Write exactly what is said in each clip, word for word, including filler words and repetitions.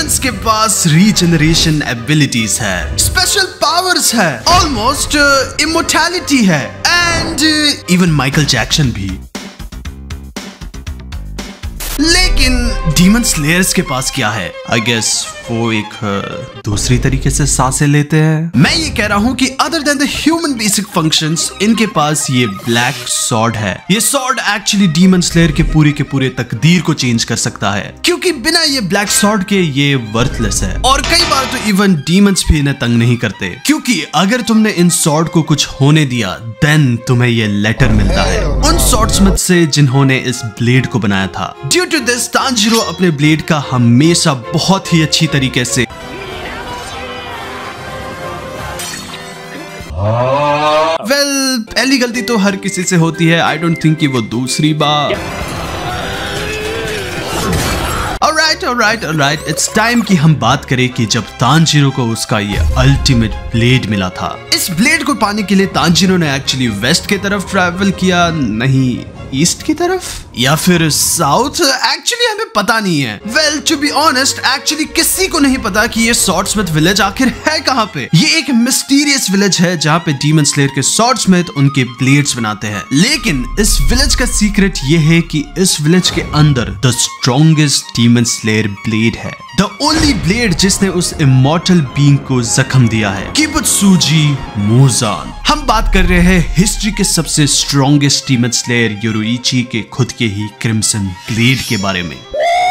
Demons के पास regeneration abilities है, स्पेशल पावर्स है, ऑलमोस्ट इमोर्टैलिटी है एंड इवन माइकल जैक्सन भी। लेकिन डीमन स्लेयर्स के पास क्या है? आई गेस वो एक uh, दूसरी तरीके से सांसें लेते हैं। मैं ये कह रहा हूँ कि other than the human basic functions, इनके पास ये ब्लैक सॉर्ड है। ये सॉर्ड एक्चुअली डीमन स्लेयर के पूरे के पूरे तकदीर को चेंज कर सकता है, क्योंकि बिना ये ब्लैक सॉर्ड के ये वर्थलेस है। और कई बार तो इवन डीमंस भी इन्हें तंग नहीं करते, क्योंकि अगर तुमने इन सॉर्ड को कुछ होने दिया देन तुम्हें ये लेटर मिलता है उन सॉर्ड्समिथ से जिन्होंने इस ब्लेड को बनाया था। ड्यू टू दिस तांजीरो अपने ब्लेड का हमेशा बहुत ही अच्छी तरीके से वेल well, पहली गलती तो हर किसी से होती है। आई डोंट थिंक कि वो दूसरी बार। Alright, alright, alright. It's time कि हम बात करें कि जब तांजीरो को उसका ये अल्टीमेट ब्लेड मिला था। इस ब्लेड को पाने के लिए तांजीरो ने एक्चुअली वेस्ट की तरफ ट्रैवल किया, नहीं ईस्ट की तरफ या फिर साउथ, एक्चुअली हमें पता नहीं है। Well to be honest, actually किसी को नहीं पता कि ये स्वॉर्डस्मिथ विलेज आखिर है कहाँ पे। ये एक मिस्टीरियस विलेज है जहाँ पे डीमन स्लेयर के स्वॉर्डस्मिथ उनके ब्लेड्स बनाते हैं। लेकिन इस विलेज का सीक्रेट ये है कि इस विलेज के अंदर the strongest demon slayer blade है, द ओनली ब्लेड जिसने उस इमॉर्टल बीइंग को जख्म दिया है, किबुत्सुजी मुज़ान। हम बात कर रहे हैं हिस्ट्री के सबसे स्ट्रॉन्गेस्ट डीमन स्लेयर योरुइची के खुद के ही क्रिम्सन ब्लेड के बारे में।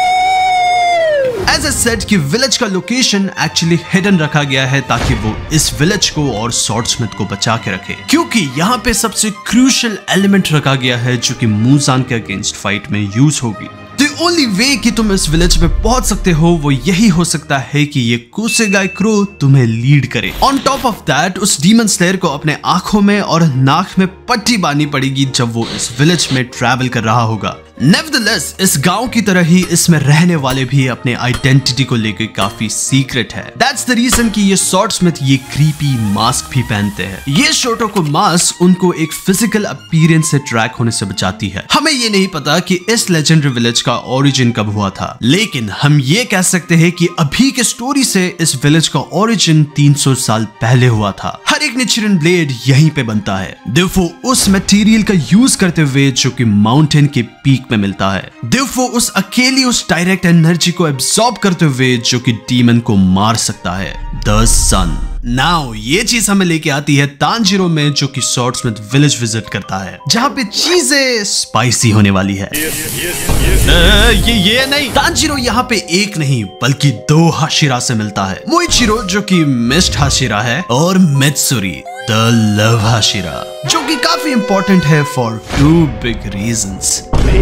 एज आई सेड कि विलेज का लोकेशन एक्चुअली हिडन रखा गया है ताकि वो इस विलेज को और स्वॉर्डस्मिथ को बचा के रखे, क्योंकि यहाँ पे सबसे क्रूशियल एलिमेंट रखा गया है जो कि मुज़ान के अगेंस्ट फाइट में यूज होगी। The only way कि तुम इस विलेज में पहुंच सकते हो वो यही हो सकता है कि ये कुसेगाई क्रो तुम्हें लीड करे। ऑन टॉप ऑफ दैट उस डीमन स्लेयर को अपने आंखों में और नाक में पट्टी बांधनी पड़ेगी जब वो इस विलेज में ट्रैवल कर रहा होगा। नेवरदलेस इस गांव की तरह ही इसमें रहने वाले भी अपने आइडेंटिटी को लेकर काफी सीक्रेट है। दैट्स द रीजन कि ये स्वॉर्डस्मिथ ये क्रीपी मास्क भी पहनते हैं। ये शोटोको मास्क उनको एक फिजिकल अपीयरेंस से ट्रैक होने से बचाती है। हमें ये नहीं पता कि इस लेजेंडरी विलेज का ओरिजिन कब हुआ था, लेकिन हम ये कह सकते हैं कि अभी के स्टोरी से इस विलेज का ओरिजिन तीन सौ साल पहले हुआ था। हर एक निचिरन ब्लेड यहीं पे बनता है, देवफो उस मटेरियल का यूज करते हुए जो कि माउंटेन के पीक में मिलता है। देवफो उस अकेली उस डायरेक्ट एनर्जी को एब्सॉर्ब करते हुए जो कि डीमन को मार सकता है, द सन। नाउ ये चीज हमें लेके आती है तांजीरो में, जो कि स्वॉर्डस्मिथ विलेज विजिट करता है जहाँ पे चीजें स्पाइसी होने वाली है। yes, yes, yes, yes. ये ये नहीं, तांजीरो यहाँ पे एक नहीं बल्कि दो हाशिरा से मिलता है। मोइचिरो जो कि मिस्ट हाशिरा है और मित्सुरी द लव हाशिरा, जो कि काफी इंपॉर्टेंट है for two big reasons.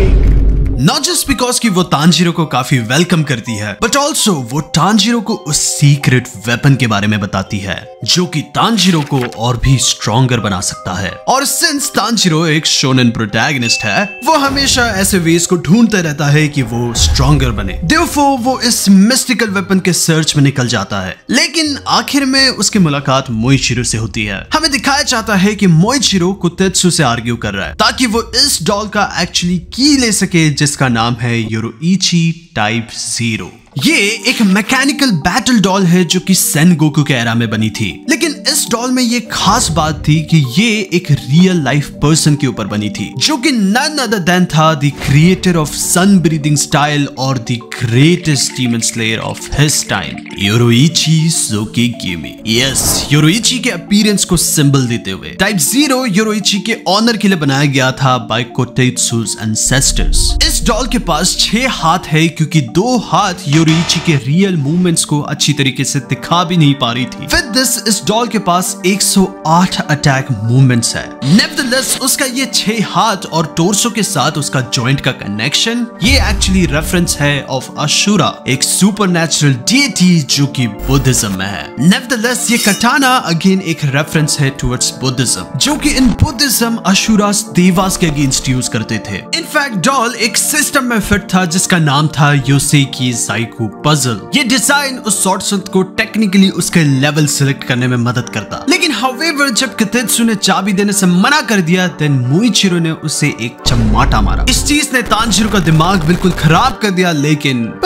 Not just because कि वो तांजीरो को काफी वेलकम करती है, बट ऑल्सो वो तांजीरो को उस सीक्रेट वेपन के बारे में बताती है जो कि तांजीरो को और भी स्ट्रॉन्गर बना सकता है। और सिंस तांजीरो एक शोनेन प्रोटैगनिस्ट है, वो हमेशा ऐसे वेज को ढूंढता रहता है कि वो स्ट्रॉन्गर बने। देयरफॉर वो इस मिस्टिकल वेपन के सर्च में निकल जाता है, लेकिन आखिर में उसकी मुलाकात मोइचिरो से होती है। हमें दिखाया जाता है कि मोइचिरो कुतेत्सु से आर्ग्यू कर रहा है ताकि वो इस डॉल का एक्चुअली की ले सके जिसका नाम है योरुइची टाइप जीरो। ये एक मैकेनिकल बैटल डॉल है जो कि सेनगोकू के एरा में बनी थी, लेकिन इस डॉल में ये खास बात थी कि ये एक रियल लाइफ पर्सन के ऊपर बनी थी जो कि नन अदर देन था the creator of sun breathing style और the greatest demon slayer of his time, Yoriichi सोकिगेमी। यस, योरुइची के अपीयरेंस को सिंबल देते हुए टाइप जीरो योरुइची के ऑनर के लिए बनाया गया था बाय कोतेत्सु's एंसेस्टर्स। इस डॉल के पास छह हाथ है क्योंकि दो हाथ योरुइची के रियल मूवमेंट्स को अच्छी तरीके से दिखा भी नहीं पा रही थी। विद दिस इस डॉल के पास एक सौ आठ अटैक मूवमेंट्स है। नेवरदलेस उसका ये छह हाथ और टोर्सो के साथ उसका जॉइंट का कनेक्शन, ये एक्चुअली रेफरेंस है ऑफ अशुरा, एक सुपरनैचुरल डीटी जो कि बुद्धिज्म में है। नेवरदलेस ये कटाना अगेन एक रेफरेंस है टुवर्ड्स बुद्धिज्म, जो कि इन बुद्धिज्म अशुरास देवास के अगेंस्ट यूज करते थे। इनफैक्ट डॉल एक सिस्टम में फिट था जिसका नाम था योसेकी साइको पजल। ये डिजाइन उस स्वॉर्डस्मिथ को टेक्निकली उसके लेवल सिलेक्ट करने में मदद करता, लेकिन हाउएवर जब कोतेत्सु ने चाबी देने से मना कर दिया देन मोइचिरो ने उसे एक चमाटा मारा। इस चीज ने तांजीरो का दिमाग बिल्कुल खराब कर दिया, लेकिन बट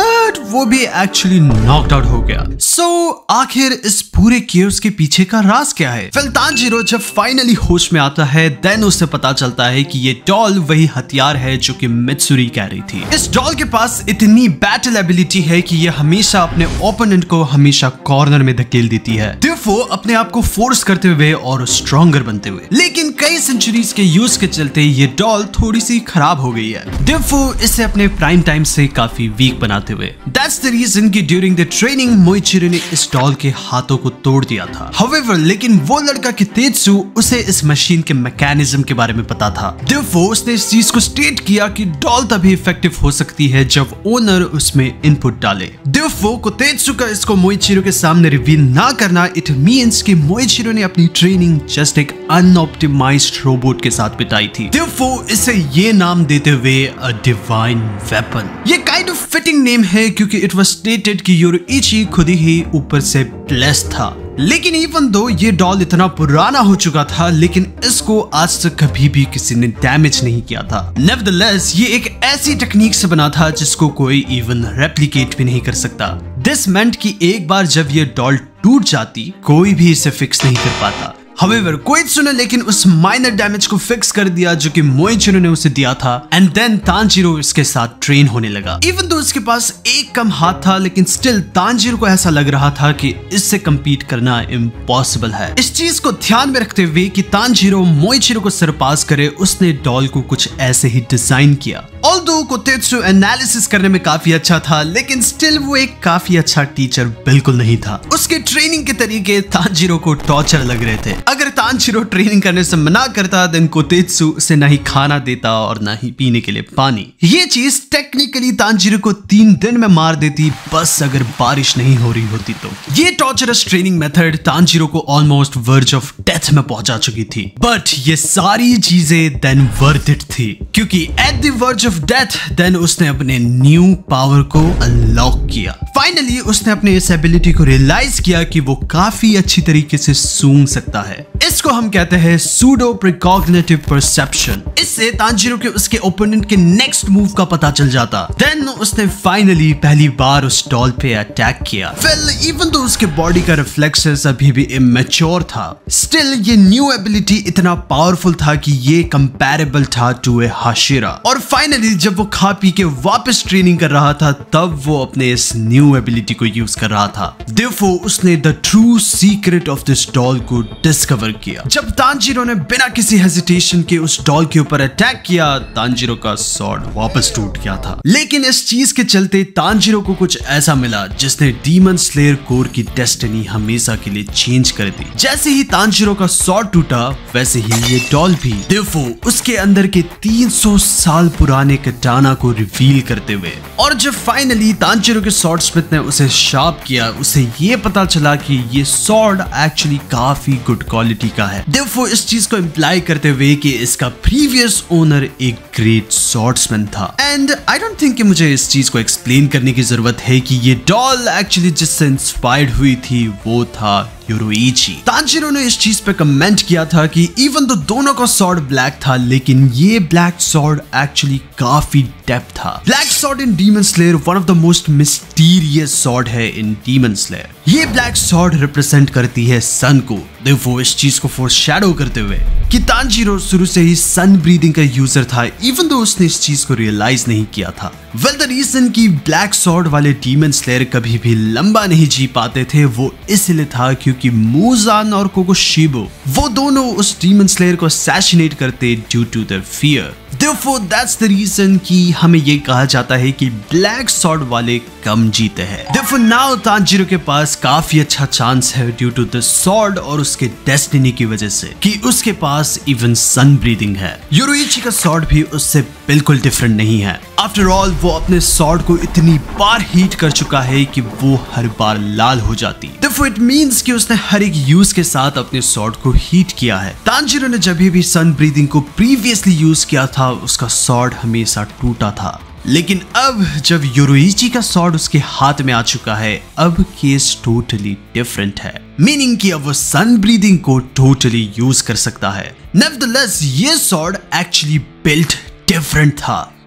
वो भी एक्चुअली नॉकड आउट हो गया। सो so, आखिर इस पूरे केओस के पीछे का राज क्या है? फिर तांजीरो जब फाइनली होश में आता है देन उसे पता चलता है कि ये डॉल वही हथियार है जो कि मित्सुरी कह रही थी। इस डॉल के पास इतनी बैटल एबिलिटी है कि ये हमेशा अपने ओपोनेंट को हमेशा कॉर्नर में धकेल देती है, वो अपने आप को फोर्स करते हुए और स्ट्रॉन्गर बनते हुए। लेकिन कई सेंचुरीज के यूज के चलते ये डॉल थोड़ी सी खराब हो गई है, देयरफॉर इसे अपने प्राइम टाइम से काफी वीक बनाते हुए। दैट्स द रीजन कि ड्यूरिंग द ट्रेनिंग मोइचिरो ने इस डॉल के हाथों को तोड़ दिया था। हाउएवर लेकिन वो लड़का कितेत्सु उसे इस मशीन के मैकेनिज्म के बारे में पता था, देयरफॉर उसने इस चीज को स्टेट किया कि डॉल तभी इफेक्टिव हो सकती है जब ओनर उसमें इनपुट डाले। देयरफॉर कितेत्सु का इसको मोइचिरो के सामने रिवील ना करना इट मींस कि मोइचिरो ने अपनी ट्रेनिंग जस्ट एक अनऑप्टिमाइज्ड रोबोट के साथ बिताई थी, देयरफॉर इसे ये नाम देते हुए अ डिवाइन वेपन। ये काइंड ऑफ फिटिंग नेम है क्योंकि इट वाज स्टेटेड कि योरुइची खुद ही ऊपर से ब्लेस्ड था। लेकिन इवन दो ये डॉल इतना पुराना हो चुका था लेकिन इसको आज तक कभी भी किसी ने डैमेज नहीं किया था। नेवरदलेस ये एक ऐसी टेक्निक से बना था जिसको कोई इवन रेप्लिकेट भी नहीं कर सकता। दिस मेंट कि एक बार जब ये डॉल टूट जाती कोई भी इसे फिक्स नहीं कर पाता। However, कोइत्सु ने लेकिन उस माइनर डैमेज को फिक्स कर दिया जो कि मोइचिरो ने उसे दिया था एंड देन तांजीरो इसके साथ ट्रेन होने लगा। इवन दो इसके पास एक कम हाथ था लेकिन स्टिल तांजीरो को ऐसा लग रहा था कि इससे कम्पीट करना इम्पॉसिबल है। इस चीज को ध्यान में रखते हुए कि तांजीरो मोइचिरो को सरपास करे उसने डॉल को कुछ ऐसे ही डिजाइन किया। ऑल्दो कितेत्सु एनालिसिस करने में काफी अच्छा था लेकिन स्टिल वो एक काफी अच्छा टीचर बिल्कुल नहीं था। उसके ट्रेनिंग के तरीके तांजीरो को टॉर्चर लग रहे थे। अगर तांजीरो ट्रेनिंग करने से मना करता देन कितेत्सु उसे ना ही खाना देता और ना ही पीने के लिए पानी। ये चीज टेक्निकली तांजीरो को तीन दिन में मार देती बस अगर बारिश नहीं हो रही होती तो। ये टॉर्चरस ट्रेनिंग मेथड तांजीरो को ऑलमोस्ट वर्ज ऑफ डेथ में पहुंचा चुकी थी बट ये सारी चीजें देन वर्थ इट थी क्योंकि at the verge of death then उसने अपने न्यू पावर को अनलॉक किया। फाइनली उसने अपने इस एबिलिटी को रियलाइज किया कि वो काफी अच्छी तरीके से सूंघ सकता है। इसको हम कहते हैं सूडो प्रिकॉग्निटिव परसेप्शन। इससे तांजीरो के उसके ओपोनेंट के नेक्स्ट मूव का पता चल जाता। देन उसने फाइनली पहली बार उस डॉल पे अटैक किया। वेल इवन दो उसके बॉडी का रिफ्लेक्सेस अभी भी इमेच्योर था स्टिल ये न्यू एबिलिटी इतना पावरफुल था कि ये कंपैरेबल था टू ए हाशिरा। और फाइनली जब वो खा पी के वापस ट्रेनिंग कर रहा था तब वो अपने इस न्यू एबिलिटी को यूज कर रहा था। देयरफॉर उसने the true secret of this doll को डिस्कवर किया। जब तांजीरो ने बिना किसी हेजिटेशन के उस डॉल के ऊपर अटैक किया तांजीरो का स्वॉर्ड वापस टूट गया था। लेकिन इस चीज के चलते तांजीरो को कुछ ऐसा मिला जिसने डीमन स्लेयर कोर की डेस्टिनी हमेशा के लिए चेंज कर दी। जैसे ही तांजीरो का स्वॉर्ड टूटा वैसे ही ये डॉल भी। देयरफॉर उसके अंदर के तीन सौ साल पुराने कटाना को रिवील करते हुए और जब फाइनली तांजीरो के स्वॉर्ड स्मिथ ने उसे शार्प किया उसे ये पता चला कि ये स्वॉर्ड एक्चुअली काफी गुड क्वालिटी का है। देयरफॉर इस चीज को इंप्लाई करते हुए कि इसका प्रीवियस ओनर एक ग्रेट स्वॉर्ड्समैन था। एंड आई डोंट थिंक कि मुझे इस चीज को एक्सप्लेन करने की जरूरत है कि ये डॉल एक्चुअली जिससे इंस्पायर्ड हुई थी वो था योरुइची। तांजीरो ने इस चीज पे कमेंट किया था कि इवन तो दोनों का स्वॉर्ड ब्लैक था लेकिन ये ब्लैक स्वॉर्ड एक्चुअली काफी डेप्थ था। Black sword in demon slayer one of the most mysterious sword है इन डीमन स्लेयर। ये ब्लैक स्वॉर्ड रिप्रेजेंट करती है सन को। देयरफॉर इस चीज को फोरशैडो करते हुए कि तांजीरो शुरू से ही सन ब्रीदिंग का यूजर था इवन दो उसने इस चीज को रियलाइज नहीं किया था। वेल द रीजन कि ब्लैक स्वॉर्ड वाले डीमन स्लेयर कभी भी लंबा नहीं जी पाते थे वो इसलिए था क्योंकि मूजान और कोकोशिबो वो दोनों उस डीमन स्लेयर को असैसिनेट करते due to their fear. Therefore, that's the reason कि हमें ये कहा जाता है कि ब्लैक स्वॉर्ड वाले कम जीते हैं। Therefore, now तांजीरो के पास काफी अच्छा चांस है ड्यू टू द स्वॉर्ड और उसके डेस्टिनी की वजह से कि उसके पास इवन सन ब्रीदिंग है। योरुइची का स्वॉर्ड भी उससे बिल्कुल डिफरेंट नहीं है। आफ्टर ऑल वो अपने स्वॉर्ड को इतनी बार हीट कर चुका है कि वो हर बार लाल हो जाती। Therefore, it means कि उसने हर एक यूज के साथ अपने स्वॉर्ड को हीट किया है। तांजीरो ने जब भी सन ब्रीदिंग को प्रीवियसली यूज किया था उसका स्वॉर्ड हमेशा टूटा था लेकिन अब जब योरुइची का स्वॉर्ड उसके हाथ में आ चुका है अब केस टोटली डिफरेंट है। मीनिंग कि अब वो सन ब्रीदिंग को टोटली यूज कर सकता है। नेवरदलेस ये स्वॉर्ड एक्चुअली बिल्ट डिफरेंट था।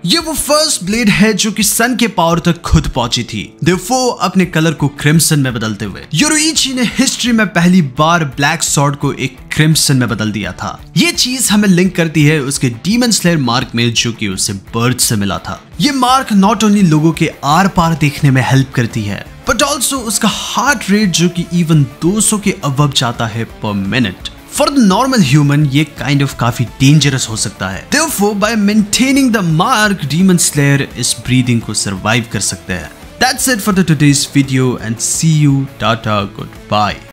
ये वो फर्स्ट ब्लेड है जो कि सन के पावर तक खुद पहुंची थी, देयरफॉर अपने कलर को क्रिम्सन में बदलते हुए। योरुइची ने हिस्ट्री में पहली बार ब्लैक सॉर्ड को एक क्रिम्सन में बदल दिया था। ये चीज हमें लिंक करती है उसके डीमन स्लेयर मार्क में जो कि उसे बर्थ से मिला था। ये मार्क नॉट ओनली लोगों के आर पार देखने में हेल्प करती है बट ऑल्सो उसका हार्ट रेट जो कि इवन दो सौ के अबव जाता है पर minute. For the normal human ये काइंड ऑफ काफी डेंजरस हो सकता है। Therefore, by maintaining the mark, Demon Slayer इस ब्रीदिंग को सरवाइव कर सकते हैं। That's it for the today's video and see you. Tata, goodbye.